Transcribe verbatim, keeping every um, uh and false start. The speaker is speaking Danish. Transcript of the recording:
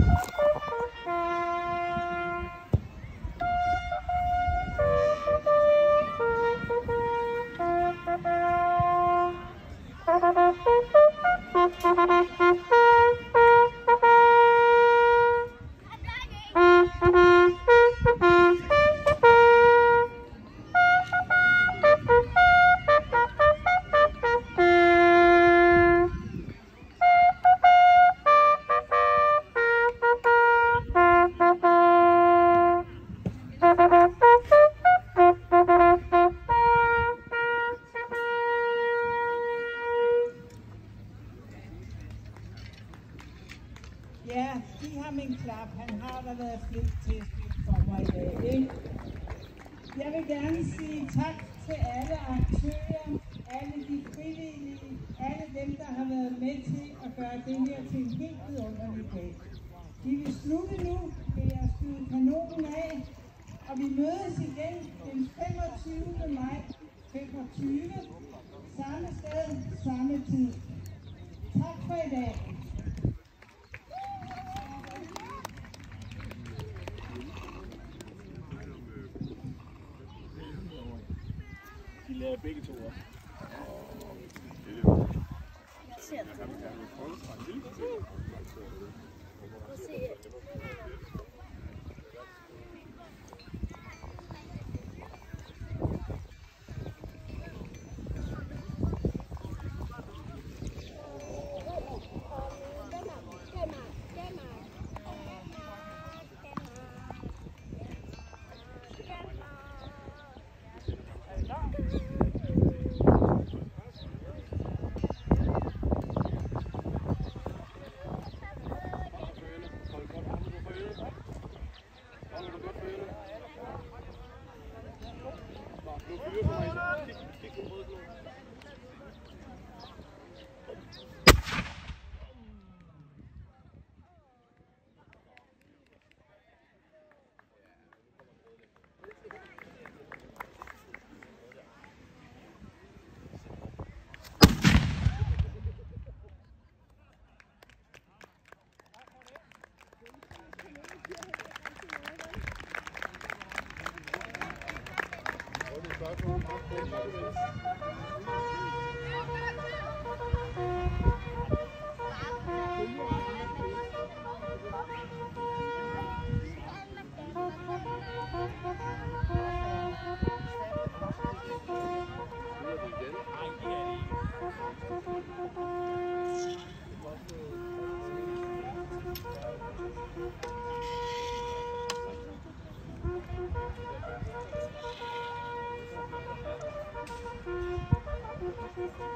Ja, giv ham en klap. Han har da været flink til at spille for mig i dag, ikke? Jeg vil gerne sige tak til alle aktører, alle de frivillige, alle dem, der har været med til at gøre det her til en helt vidunderlig dag. Vi vil slutte nu ved at skyde kanonen af, og vi mødes igen den femogtyvende maj femogtyve, samme sted, samme tid. Tak for i dag. De laver begge to også. Jeg ser det. Prøv at se. Thank you.